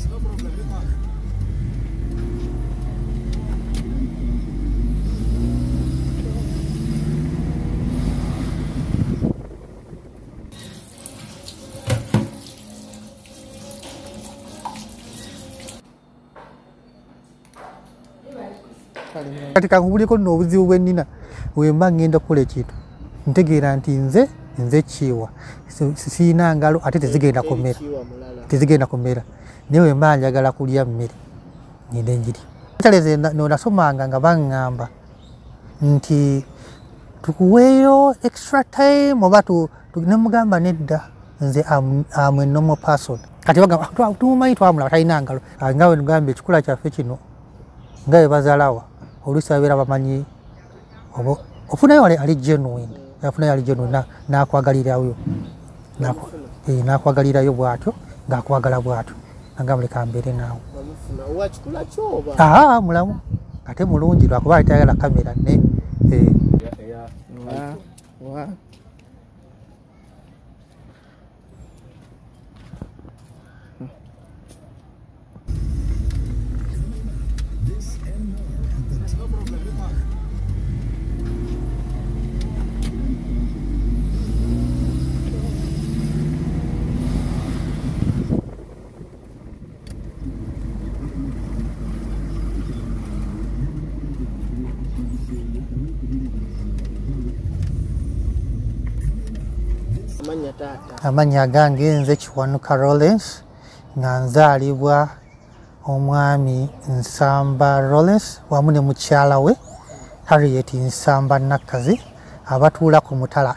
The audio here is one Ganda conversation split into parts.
Katika kubuliko no obuzibu bwenina wemba ngenda kukola ekintu ntegeera nti nze kiwa siina ngalo ate tezigenda kumera naye wemba njagala kulya mmere ngenda enjiri taleze nasomanga nga baŋŋamba nti tukuweeyo extra time oba nemugamba nedda nze am a normal person kati tumumanyi twamulaba talina ngalo nga we nugamba ekikula kyaffe kino nga we bazaalawa oluusi babeera bamanyi ofunayo ali genuine afunayo ali genuine nakwagalirayo nakwagalirayo bwatyo ngaakwagala bwatyo nagamba leka mbeere naawe mulamu ate mulungi lwakuba alitayagala kamera ne amanya gange nze Kiwanuka Lawrence nga nzaalibwa omwami Nsamba Lawrence wamu ne mukyala we Harriet Nsamba Nakazi abatuula ku Mutala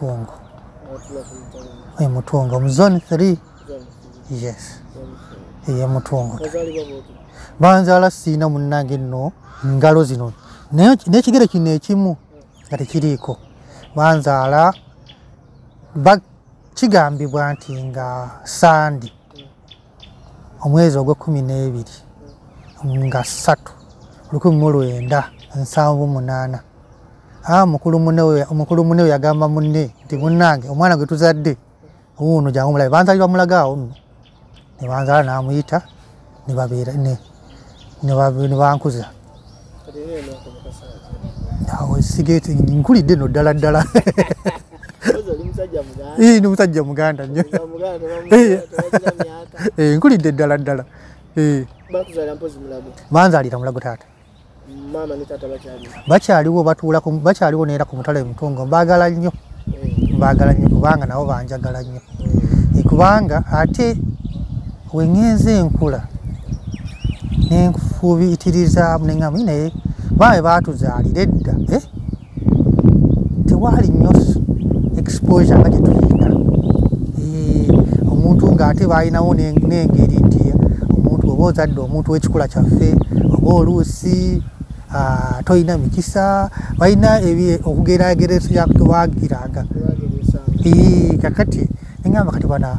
Mutungo mu zone 3 yes Mutungo banzaala siina munnange nno ngalo zino n'ekigere kino ekimu nga tekiriiko banzaala kigambibwa nti nga Sandi omwezi ogw'12 nga 1978 mukulu munne yagamba munne nti munnange omwana gwe tuzadde wuuno jangu mulabe banzalibwa mulagaawo nno ne banzaala n'amuyita ne babeera ne bankuza sigeti nkulidde no ddala ni musajja muganda nnyo nkulidde ddala banzalira mulago taata bakyaliwo neera ku Mutala Mutungo mbaagala nnyo kubanga nabo banjagala nnyo kubanga ate wengenze enkula nenfubiitiriza neŋŋamba naye baabe baatuzaalira edda tewaali nnyo exposure nga gye tulina omuntu ng'ate baalinawo n'engeri nti omuntu oba ozadde omuntu w'ekikula kyaffe oba oluusi toyina mikisa balina okugeraagereza twagiranga kakati neŋŋamba kati bana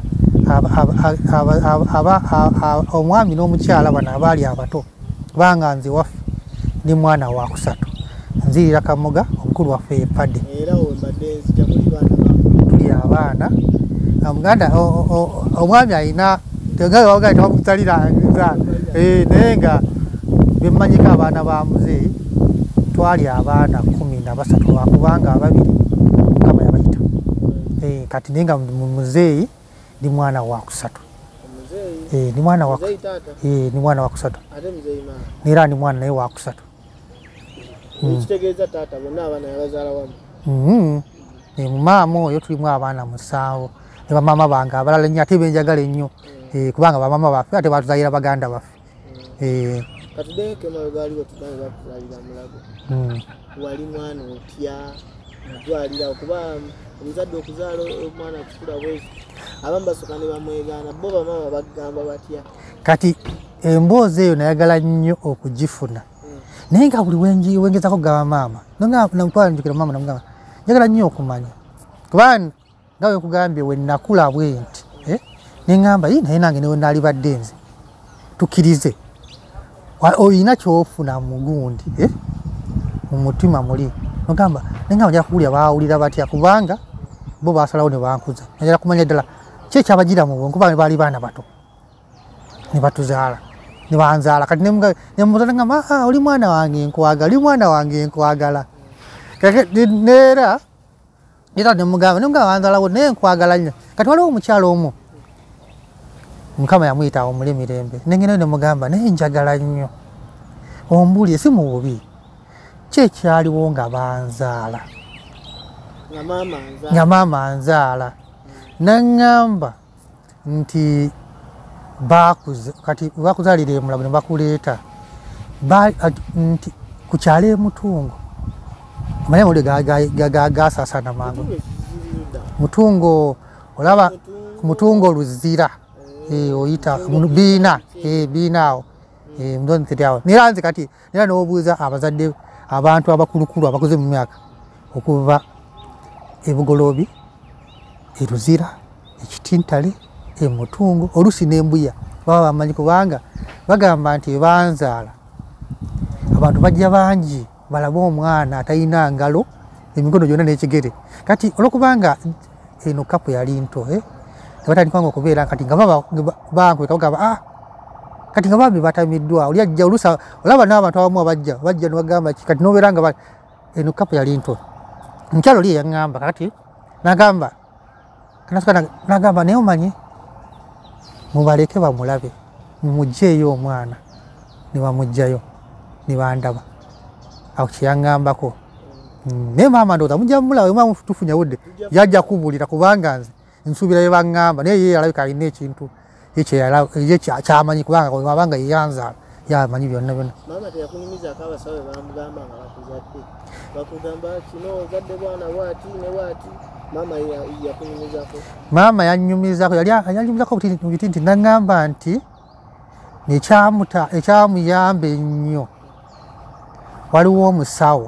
omwami n'omukyala bano abaali abato kubanga nze waffe ndi mwana wa kusatu nzirira Kamoga omukulu waffe yepadde tuli abaana muganda omwami alina tebamutalira naye nga bemmanyiko abaana ba muzeeyi twali abaana 13 lwakubanga ababiri Mukama yabayita kati naye nga muzeeyi ndi mwana wa kusatu ndi mwana wa kusatu neera ndi mwana naye wa kusatu ekitegeeza taata bonna abaana yabazaala wamu maama oyo tulimu abaana 7 ne bamaama bange abalala nnyo ate benjagala ennyo kubanga bamaama baffe ate batuzaalira baganda baffe katuddeeko emabega waliwo tugambe bakuzaalira Mulago wali mwana otya mudwalira kuba omuzadde okuzaala omwana kukula bwezi abamu basooka ne bamwegaana bo bamaama bagamba batya kati emboozi eyo nayagala nnyo okugifuna naye nga buli wengezako kugamba maama namutwalanjukira maama namugamba njagala nnyo okumanya kubanga nga wekugambye we nakula bwe nti neŋŋamba naye nange newe naalibadde nze tukkirize olina kyofuna mugundi mu mutima muli nogamba neŋŋamba njala kuwulira baawulira batya kubanga bo basalawo ne bankuza njala kumanya ddala ki ekyabagira mu bwongo kubanga baali baana bato ne batuzaala ne banzaala kati ne muzala ngamba oli mwana wange nkwagala oli mwana wange nkwagala kake neera era ne mugamba banzaala wo ne nkwagala nnyo kati waliwo omukyalo omu Mukama yamuyita omuli mirembe nengene ne mugamba ne njagala nnyo ombuli si mu bubi kyekyaliwo nga banzaala nga maama nzaala nangamba nti bakuze kati bakuzalira emulago ne bakuleeta nti kukyala emutungo amanya muli gasasana mangu mutungo olaba mutungo luzira oyita biina awo mudonzityawo nera nze kati nera n'obuuza abazadde abantu abakulukulu abakuze mu myaka okuva ebugolobi eruzira ekitintale emutungo olusi n'embuya baba bamanyi kubanga bagamba nti banzaala abantu bajja bangi balaba omwana atalina ngalo emikono gyonna n'ekigere kati olwokubanga eno kapu yali nto batandikanga okubeera kati nga bankweka bagamba kati nga bambi batamiddwa oli ajja olusa olaba n'abantu abamu bajja nibagamba kati nobeera nga eno kapu yali nto omukyalo oli yaŋŋamba kati nagamba naye omanyi mubaleke bamulabe mumugjeeyo omwana nibamugjayo nibandaba awo kyeyaŋŋambako naye maama ndowooza mujja mulabe mwa tufunya budde yajja kubuulira kubanga nze nsuubira bye baŋŋamba naye ye alabika alina ekintu kyamanyi kubanga yeyanzaala yamanyi byonna byonna maama teyakunyumizaako abasawo bamugamba nga bakuzadde bakugamba kino ozadde bwana bwati ne bwati maama yakunyumizaako maama yanyumizaako yanyumizaako biti nti naŋŋamba nti ekyamuyamba ennyo waliwo omusawo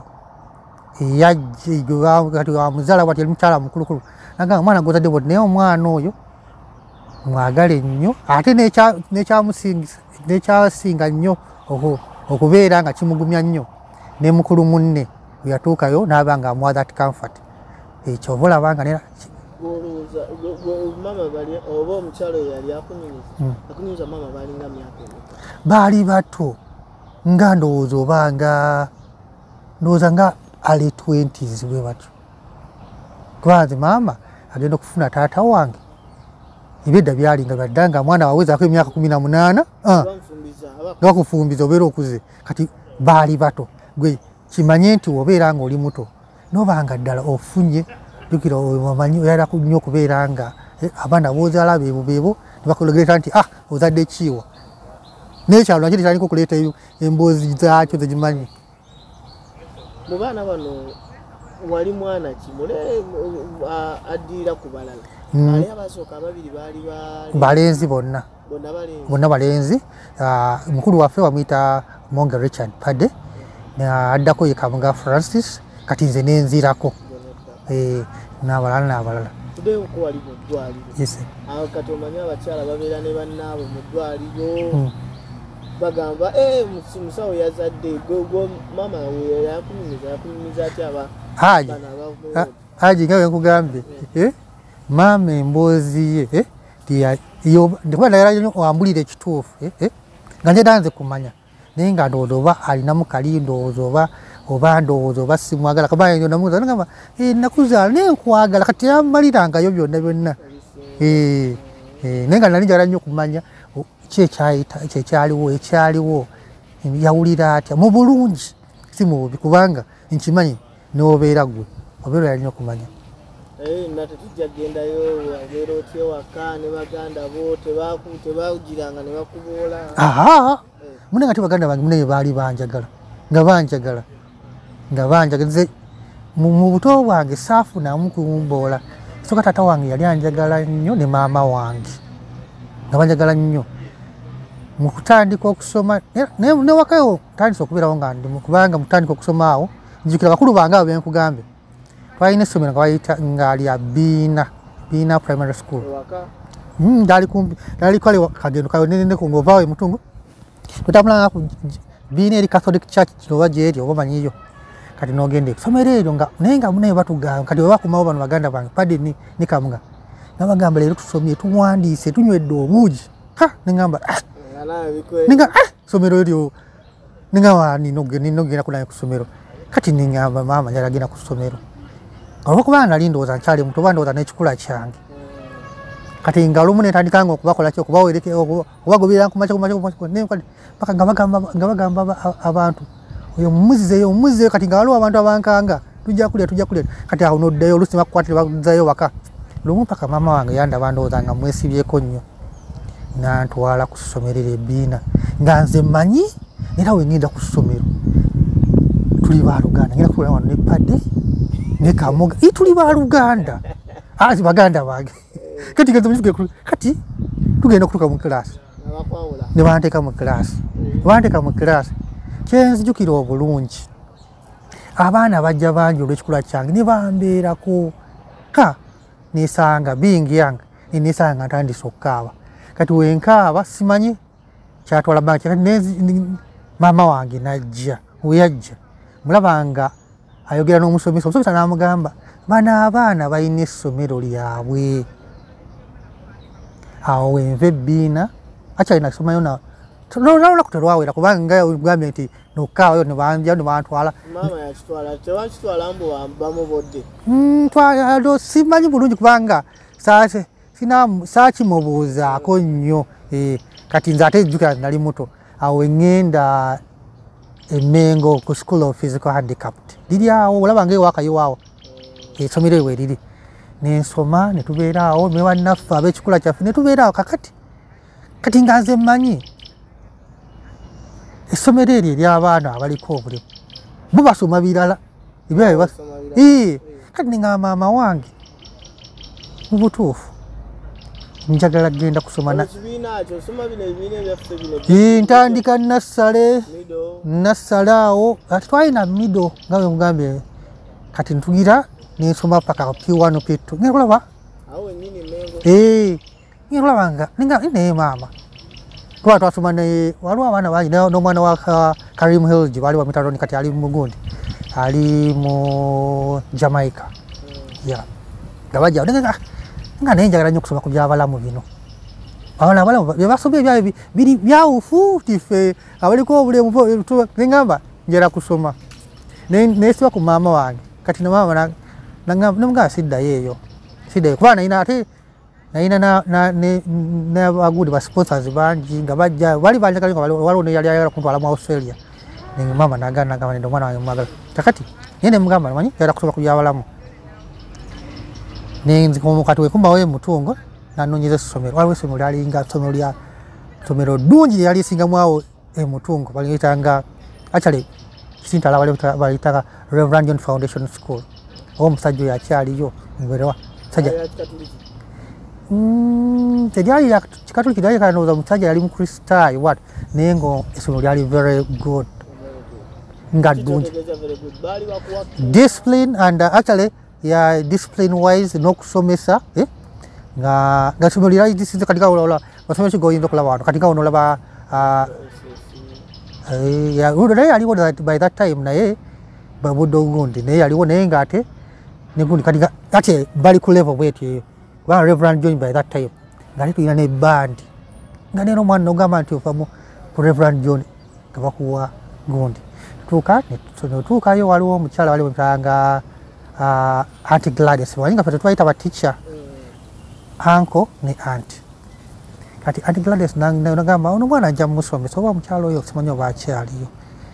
eyajja wamuzaala bwati yali mukyala mukulukulu nagamba omwana gozadde bwoti naye omwana oyo mwagale nnyo ate nekyasinga nnyo okubeera nga kimugumya nnyo ne mukulu munne yatuukayo n'aba nga amuwa that comfort ekyo oba olabanga nera oba omukyalo yali akunyumiza maama balinga myaka baali bato nga ndowooza nga ali 20s bwe batyo kubanze maama agenda okufuna taata wange ebedda byalinga baddanga mwana wawezaako emyaka 18 nga bakufumbiza obeera okuze kati baali bato gwe kimanye nti obeera nga oli muto nobanga ddala ofunye jukira omanyi oyala nnyo okubeera nga abaana boozaala beebo nebakulegereta nti ozadde kiiwa nekyalo nakyo tekyaliko okuleeta emboozi zaakyo zegimanyi mu baana bano wali mwana kimule addiira ku balala ali abasooka ababiri baali balenzi bonna balenzi mukulu waffe wamuyita Monga Richard Padde addako ye Kamunga Francis kati nze nenzirako n'abalala tuddeyo ko wali mu ddwaliro kati omanyi abakyala babeera ne bannaabwe mu ddwaliro bagamba musawo yazadde go mama yakunyumiza ati haji nga wenkugambye maama emboozi ye ndikuba ndagala nnyo wambulira ekituufu nga njedanze kumanya naye nga ndowooza oba alinamu kali ndowooza oba simwagala kabanga namuuza nagamba nakuzaala naye nkwagala kati yamalirangayo byonna naye nga nali njagala nnyo okumanya ekyaliwo yawulira atya mu bulungi si mu bubi kubanga nkimanyi n'obeera gwe obeera yalina okumanya nate tujja gendayo wabeera otya ewaka ne baganda bo tebawugiranga ne bakuboola mune nga baganda bange munaye baali banjagala nga banjagala nze mu buto bwange saafunamu kumboola soka taata wange yali anjagala nnyo ne maama wange nga banjagala nnyo mu kutandika okusoma newakayo tandisa okubeerawo nga ndimu kubanga mutandika okusoma awo njukira bakulu bange abo benkugambe twalina essomero nga bayita nga lya biina primary school dali kwali kagendo kayoneneko ngaovaawo emutungo tutambulanga ku biina eri Catholic Church oba gyeri oba manyiyo kati nogenda ekusomero eryo naye nga munaye batugamba kati webakumawo bano baganda bange Padde ni Kamunga nabagamba leero tusomye tuwandiise tunywedde obuugi neŋŋamba ninga somero eryo ninga wani nogenda kunayo ku somero kati ningamba maama njala genda ku somero olwokuba nali ndowooza nkyali muto oba ndowooza n'ekikula kyange kati nga olumu netandikanga okubakola ki okubagoberera paka nga bagamba abantu oyo mumuzizeyo kati nga waliwo abantu abankanga tujja kulya kati awo noddayo oluusi bakukwatira bazayo waka lumu paka maama wange yandaba ndowooza nga mwesibyeko nnyo nantwala ku ssomerero ebbiina nga nze mmanyi era wengenda ku ssomero tuli baluganda ngenda kutula wano ne padde ne kamoga tuli baluganda baganda bange kati tugenda kutuuka mu kilaasi ne banteeka mu kilaasi kyenzijukira obulungi abaana bajja bangi olw'ekikula kyange ne bambeerako nesanga being young nesanga ntandise okukaaba kati wenkaaba simanyi kyatwala banki maama wange najja weyajja mulabanga ayogera n'omusomesa omusomesa n'amugamba bano abaana balina essomero lyabwe awo wenva ebbiina akyalina kisomayo nolwala kuterwawera kubanga ugambye nti nokaawayo nebantwala simanyi bulungi kubanga saakimubuuzaako nnyo kati nze ate ejjukira nali muto awo engenda Emengo ku School of Physical Handicapped liri awo olabanga ewakayo awo essomero ewe liri nensoma netubeera awo newannaffe ab'ekikula kyaffe netubeera awo kati nga nze mmanyi essomero eryo ery'abaana abaliko obulemu bo basoma birala kati ningamba maama wange mu butuufu njagala genda kusoma ntandika nassale awo ati twalina mido nga bwe mugambye kati ntugira nensoma paka P1 P2 ngenda kulaba ngenda kulaba naye maama twasoma naye waliwo abaana bangi n'omwana wa Karim Hilji bali bamutaloni kati ali mugundi ali mu Jamaica nga bajja nga naye njagala nnyo okusoma ku byabalamu bino abalamu byebasoma ebyabyo biri byawufu tiffe abaliko obulemu neŋŋamba njala kusoma nesiba ku maama wange kati namaama namugamba siddayo eyo kuba nalina n'abagundi basponsors bangi nga bajja bali banjagala nga waliwo neyali ayagala kuntwala mu Australia maama nagamba nende omwana wange mumagala kakati naye nemugamba manyi njagala kusoma ku byabalamu kati wekumbawo Mutungo nanonyeza essomero waliwo essomero lyalinga ssomero ddungi lyali lisingamu awo Mutungo baliyitanga actually Kisintala baliyitanga Reverend John Foundation School omusajja oyo akyaliyo mberewa sajja teryali lya kikatoliki lyali kanooza omusajja yali mukristaayo naye nga essomero lyali very good nga ddungi discipline and actually discipline wise n'okusomesa nga essomero lyali lisinze katika olaba basomero ki goyinza okulaba wano katika ono olaba naye yaliwo by that time naye babudde ogundi naye yaliwo naye nga ate negundi kati ate bali ku level bwetyo eyo kubanga Reverend John by that time nga ate tulina nebandi nga neno omwana nogamba nti ovamu ku Reverend John nga bakuwa gundi tuukayo waliwo omukyala wali wetanga Auntie Gladys wanyi nga ffe tetwayita bateacher uncle ne auntie kati Auntie Gladys nagamba ono mwana ajja mumusomesa oba omukyala oyo simanyi oba akyaliyo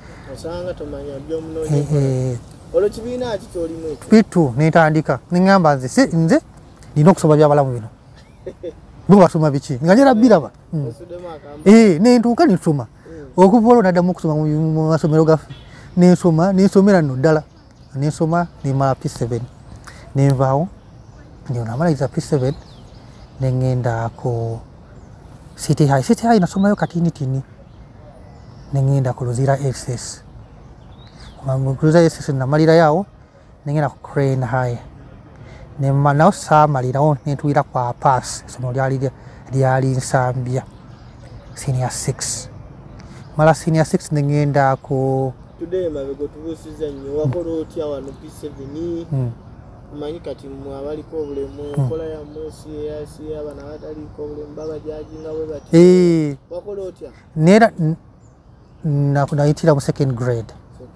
P2 netandika neŋŋamba nze nina okusoma byabalamu bino bo basoma biki nga njala biraba nentuuka nesoma okuva olwo naddamu okusoma mu masomero gaffe nensomera nno ddala nensoma nemala P7 nenvaawo namaliriza P7 neŋŋenda ku City High nasomayo katinitini neŋŋenda ku Luzira SS Luzira SS namalirayo awo neŋŋenda ku Crane High nawo saamalirawo nentuwira ku Apas essomero lyali Nsambya Senior 6 mala Senior 6 neŋŋenda ku Today mabego tubusiza nnyo wakola otya wano P7 manyi kati mu abaliko obulemu enkola ya mwesi abana bataliko obulemu babajajinga bwe bati wakola otya nera nakuyitira mu second grade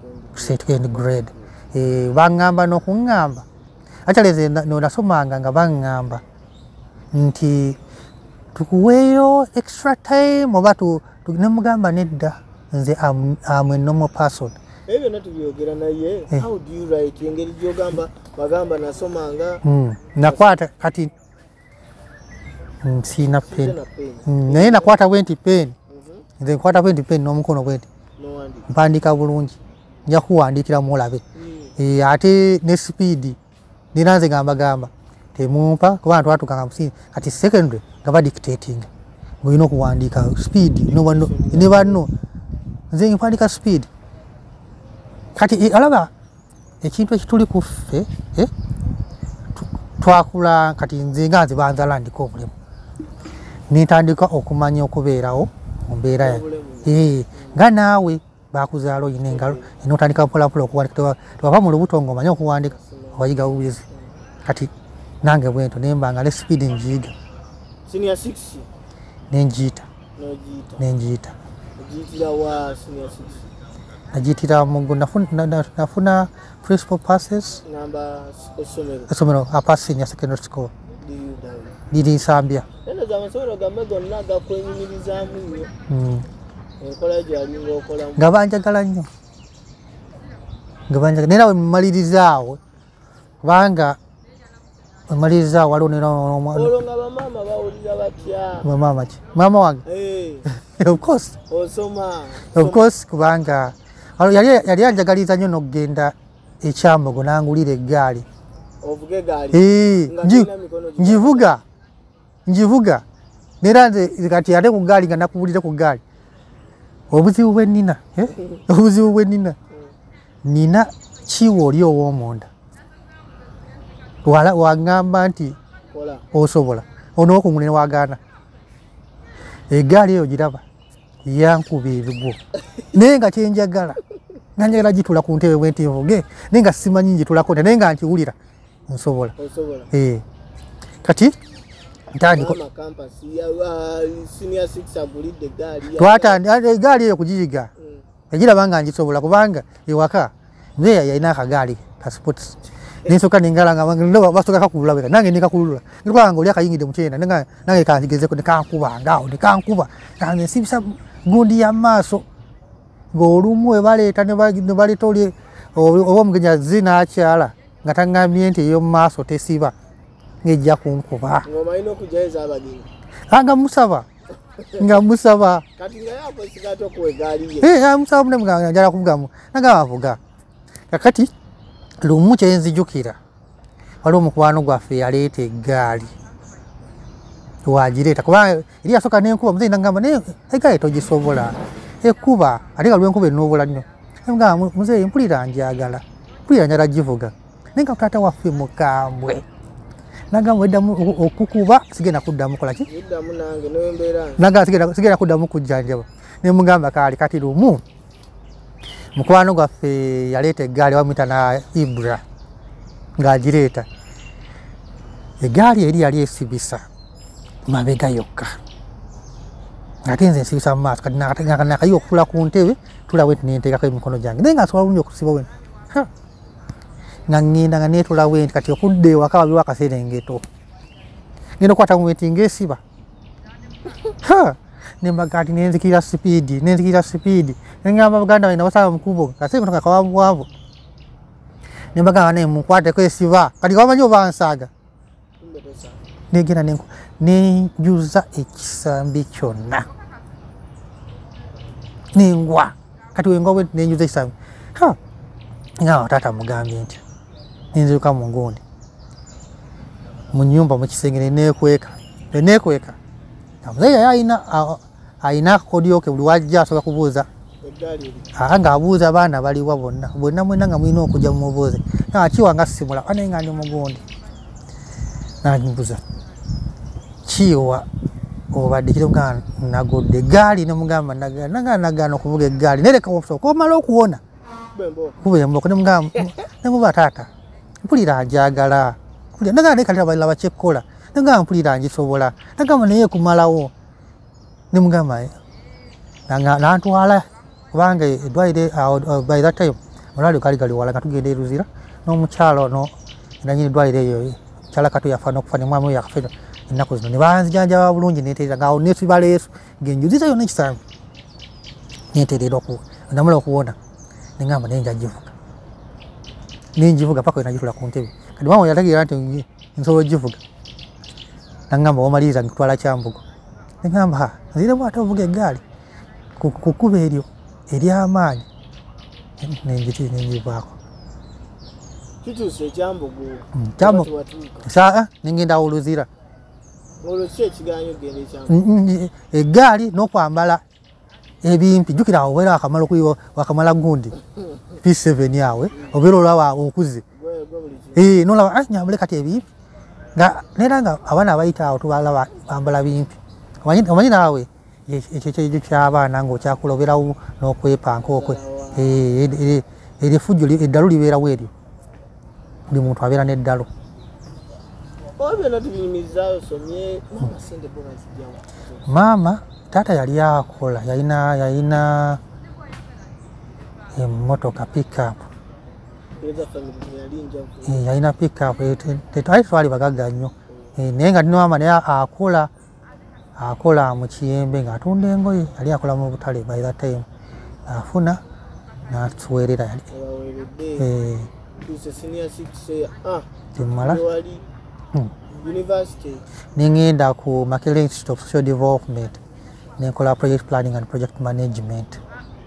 bangamba n'okungamba akyaleze nasomanga nga bangamba nti tukuweeyo extra time oba nemugamba nedda nze am a normal person. Ebyo natubyogera naye how do you write engeri gyogamba bagamba nasomanga nakwata kati sina pen naye nakwata bwenti pen nze nkwata bwenti pen n'omukono bwenti mpandika bulungi nja kuwandikira mulabe ate ne speed nina nze gamba temumpa kuba twatuka nga kati secondary nga badictating ng'olina okuwandiika speed ne banno nze mpandika speed kati alaba ekintu ekituli ku ffe twakula kati nze nga nze banzala ndika obulemu nintandika okumanya okubeerawo mu mbeera yange nga naawe bakuzaala oyina engalo notandika mpolampola okuwandika tewava mu lubuto ng'omanye okuwandika owayiga bubizi kati nange bwento nembanga ne speed njiiga senior 6 nenjiita najitira mungu nafuna principal passes namba esomero passing ya secondary school didi Zambia ene za masomero gamwe gonna gakwenyumirizamu nnyo enkola gyali ng'okola ngabanjagala nnyo nera we mmalirizawo kubanga mmalirizawo waliwo olonga bamaama bawulira batya mama ki mama wange of course kubanga yali anjagaliza nnyo n'okugenda ekyambogo nangulira eggaali njivuga nera nze kati ate ku ggaali nga nakubulire ku ggaali obuzibu bwe nina nina kiwo oli ow'omunda wagamba nti osobola onookumune wagaana eggaali eyo giraba yankuba ebigwo naye nga kyenjagala nanjagala gitula ku ntebe bwenti nvuge naye nga simanyi njitulako naye nga nkiwulira nsobola kati eggaali eyo kugiyiga yagiraba nga ngisobola kubanga ewaka nze yalina akagaali ka sports nensoka nengalanga basoka kakulula bera nange nikakulula nilwanga oli akayingide mukyenda nange kanzigezeko nekankuba ngaawo nekankuba nange nsibisa gundi ya maaso ng'olumu ebaleeta ne baleeta oli oba omugenya zinaakyala nga taŋŋambye nti ey'omu maaso tesiba ng'ejja kunkuba nga musaba musaba munemujala kuvugamu nagamba avuga kakati lumu kyenzijukira waliwo omukwano gwaffe yaleeta eggaali wagireeta kuba eri yasooka n'enkuba muzeyi nagamba naye eggaali togisobola ekuba ate nga lwenkuba enoobula nnyo ngamba muzeyi mpulira njagala givuga naye nga taata waffe mukambwe nagamba eddamu okukuba sigenda kuddamu kolaki sigenda kuddamu kujjanjaba nemugamba kaali kati lumu mukwano gwaffe yaleeta eggaali wamuyita na Ibra ng'agireeta eggaali eri yali esibisa mabega yokka ate nze nsibisa mu maaso kati nakayiwa okutula ku ntebe tula bwenti nenteekako emikono gyange naye nga nsobola bulungi okusiba bwenti nga ŋŋenda nga neetula bwenti kati okudda ewaka waliwo akaserengeto ngenda okukwata mu bwenti ng'esiba nembaga ati nenzikira sipiidi nengamba baganda balina basaba mukubo kasemotoka kawabuwavu nembaga naye munkwateko esiba kati wamanyi oba nsaaga negenda nenjuza ekisambi kyonna nengwa kati wengwa bwenti nenjuza ekisambi nga taata mugambye nti nenziruka mu ngundi mu nnyumba mu kisenge neneekweka muzeeyi ayina akakodyo ke buli wajja asobola kubuuza ng'abuuza abaana baliwa bonna mwena nga mulina okujja mumubuuze kiwanga simula anaye nga ndi mugundi nanyibuza kiwa obadde kiro nga nagodde eggaali nemugamba nagaana okuvuga eggaali nereka omala okuwona kubemboko nemuba taata mpulira njagala nagamba naye kati abalala bakyekola nagamba mpulira ngisobola nagamba naye kumalawo ne mugamba nantwala kubanga eddwaliro by that time amalwaliro gali wala nga tugenda e Luzira n'omukyalo ono nanyini eddwaliro eyo mukyala Kato yafa n'okufa ne mwami oyo akafa ennaku zino ne banzijanjaba bulungi neeterera ngaawo neesibala Yesu ng'enjuliza yonna ekisambi neeterera namula okuwona nengamba naye njagivuga nenjivuga paka wenagitula ku ntebe kati mama yalagira nti nsobola ogivuga nangamba omaliriza ngitwala Kyambogo nengamba nziremu ate ovuga eggaali kukuba eryo ery'amaanyi nenjivaako kituuse Kyambogo saa nengenda Oluzira eggaali n'okwambala ebimpi jukira awo obeera wakamala gundi P7 yawe obeera olaba okuze nolaba nyambule kati ebimpi neera nga abaana abayita awo tubalaba bambala bimpi omanyi naawe ekyo ky'abaana ng'okyakula obeerawo n'okwepanka okwe erifujjo eddalu libeerawo eryo buli muntu abeera n'eddalo maama taata yali akola yalina emmotoka pickup yalina pickup tetwali twali bagagga nnyo naye nga tinowama naye akola mu Kiyembe ng'atunda engoye yali akola mu butale by that time afuna n'atuweerera yali temala nengenda ku Makerere Institute of Social Development nenkola project planning and project management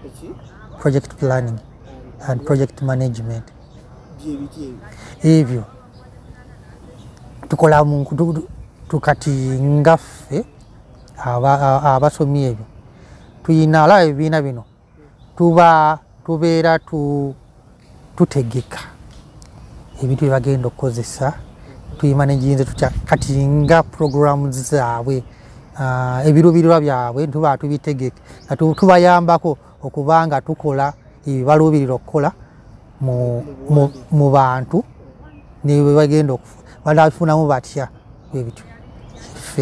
ebyo tukola tukati ngaffe abasomi ebyo tuyina alaba ebibiina bino tubeera tutegeka ebintu byebagenda okukozesa tuyimanaginze tutya kati nga programu zaabwe ebiruubirirwa byabwe tuba tubitegeke tubayambako okubanga tukola ebibaluubirira okukola mu bantu nebagenda banabifunamu batya bwebityo ffe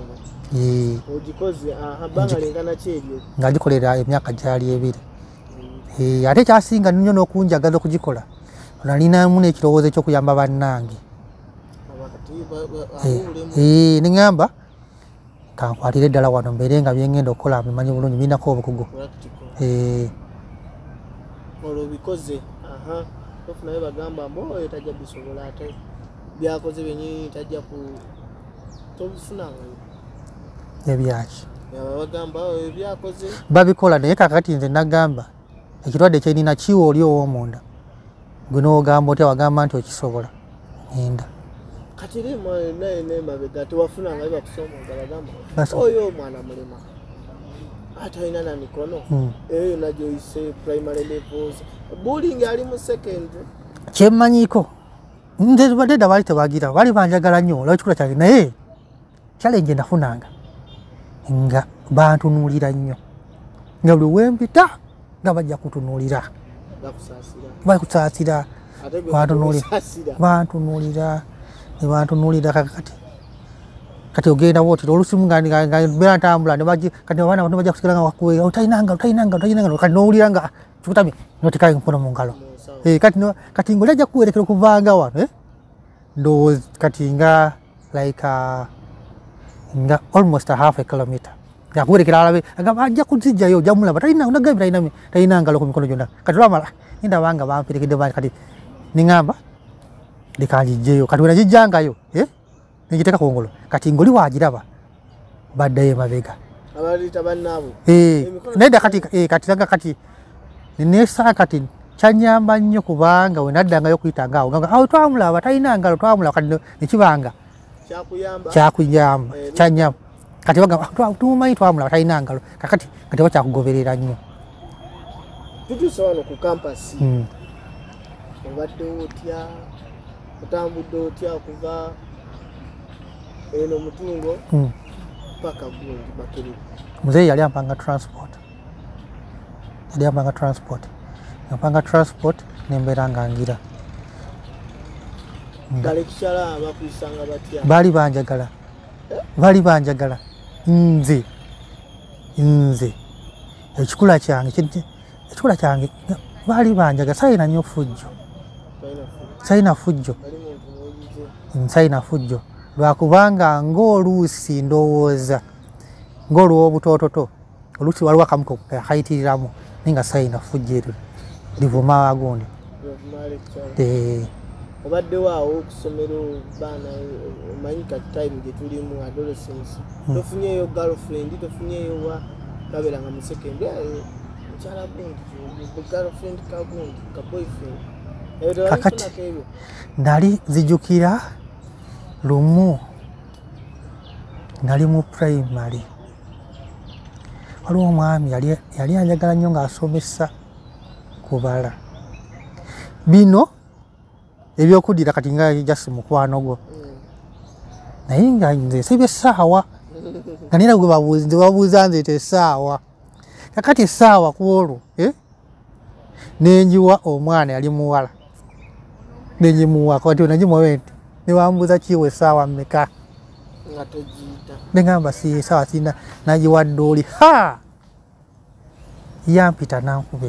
nga gikolera emyaka gyali 2 ate kyasinga nnyo n'okunjagaza okugikola nalinamu n'ekirowoozo ekyokuyamba bannange neŋŋamba kankwatire eddala wano mbeere nga byengenda okukola bimanyi bulungi birinako obukugu olwo bikoze tofunayo bagamba mbu oyo tajja bisobola ate byakoze byenyini tajja tobifunangayo ebyaki bagamba oyo byakoze babikola naye kakati nze nagamba ekirwadde kyenina kiwa oli ow'omunda gwe n'ogamba otya wagamba nti okisobola enda kati naye nemabega tewafunangayo bakusoomoza bagamba oyo omwana mulema ate alina na mikono eyo yonna gyoyise primary levels bullying ali mu secondary kyemmanyiko nze badeda baali tebagira baali banjagala nnyo olwekikula kyange naye challenge nafunanga nga bantunuulira nnyo nga buli wempita nga bajja kutunuulira bakusaasira bantunuulira nebantunuulira kati ogenda wotiro olusimu ngabeera ntambula kati abaana bano bajja kusigala nga wakuwe otalinanga kati nowulira nga kikutamye notekayo emikono mu ngalo kati ngoli ajja kuwerekera okuvanga wano ndowooza kati nga like nga almost a half a kilometer yakuwerekera alabe agamba ajja kuzijjayo ojja mulaba talina ngalo ku mikono gyonna kati olwamala ndabanga bamperekedde bangi kati neŋŋamba leka njijjeyo kati wenagijjangayo negiteeka ku ngolo kati ngoli wagiraba baddayo emabega nedda kati nesaa kati kyanyamba nnyo kubanga wenaddangayo okuyitangaawo awo twamulaba talina ngalo twamulaba kati nekibanga kyakuyamba kyanyamba kati bagamba tumumanyi twamulaba talina ngalo kakati kati bakyakugoberera nnyo tutuuse wano ku kampasi obaddewo otya otambudde otya okuva eno mutungo paka gundi Makerere muzeeyi yali ampanga transport nembeera nga ngira galekishala abakuyisanga batya bali banjagala nze ekikula kyange bali banjagala sayina fujjo lwakubanga ng'oluusi ndowooza ng'olw'obutoototo oluusi waliwo akamu kayitiriramu naye nga sayina fujjo eryo livuma wagundi obaddewo awo okusomero baana omanyi kati time gye tulimu adolescence tofunyeeyo girlfriend tofunyeeyo wa kabeeranga mu secondary mukyala gundi girlfriend kagundi ka boyfriend kakati nali zijjukira lumu nali mu primary waliwo omwami yali anjagala nnyo ng'asomesa kubala bino ebyokuddira kati nga jasi mukwano gwo naye nga nze sibye essaawa nga nera gwe babuuza nze essaawa kakati essaawa ku olwo nenjiwa omwana yali muwala nenjimuwako ati nagimuwa nti newambuuza kiwa essaawa mmeka negamba si essaawa sina nagiwadde oli yampita nankuba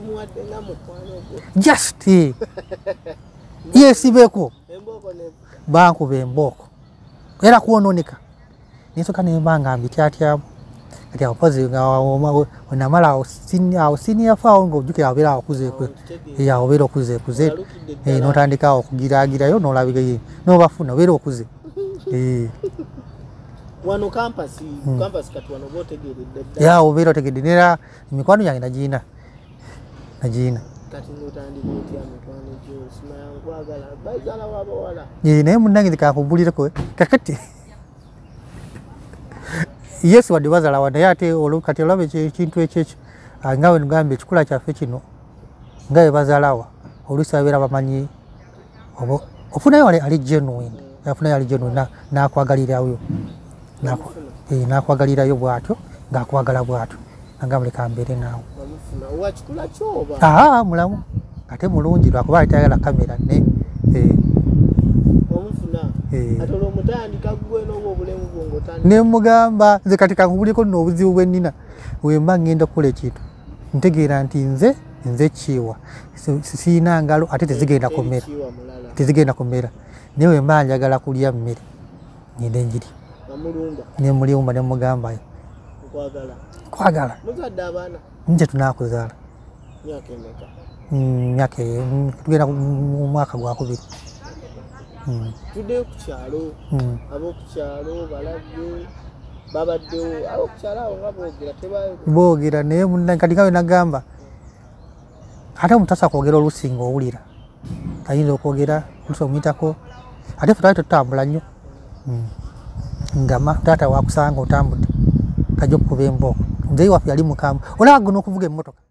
just yesibeko bankuba embooko era kwononeka nisoka nembanga mbityatyamu kati abakozi wenamala awo siniafaawo ngaojjukira abeera awokuzeekwe obeera okuzeekuze notandikawo okugiraagirayo nolabirayo nobafuna obeera okuze wano kampasi kati wano botegeredde obeera otegedde nera emikwano yange nagiina kati notandika otya mikwano gyo simaya nkwagala bazaala wabawala naye munnange nzikakubulireko kakati yesu wadde bazalawa naye ate kati olaba ekintu ekyekyo nga we nugamba ekikula kyaffe kino nga we bazalawa oluusi babeera bamanyi ofunayo ali genuine afunayo ali genuine nakwagalirayo nakwagalirayo bwatyo ngaakwagala bwatyo agamba leka mbeere naawe mulamu ate mulungi lwakuba alitayagala kamera nemugamba nze kati kankubuliko nno obuzibu bwennina wemba ngenda okukola ekintu ntegeera nti nze kiwa siina ngalo ate tezigenda kumera naye wemba njagala kulya mmere ngenda enjiri nemulumba nemugambayo kwagala nze tunakuzaala myaka tugenda mu mwaka gwakubiri tuddeyo ku kyalo ab'okukyalo balabye babaddewo ab'okukyalo awo nga boogera naye kati nga we nagamba ate omutasa kwogera oluusi ng'owulira ayinza okwogera oluusi omuyitako ate fe twali tutambula nnyo ngama taata wakusanga otambudde kajja okukuba embooko nze waffe yali mukambwe olaba gona okuvuga emmotoka